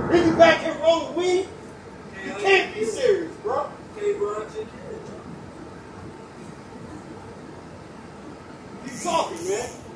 Nigga back here rolling weed? You can't be serious, bro. Okay, bro, I Keep talking, man.